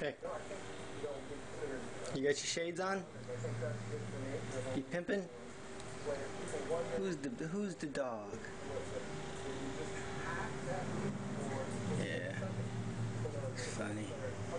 Hey, you got your shades on? You pimping? Who's the dog? Yeah. Funny.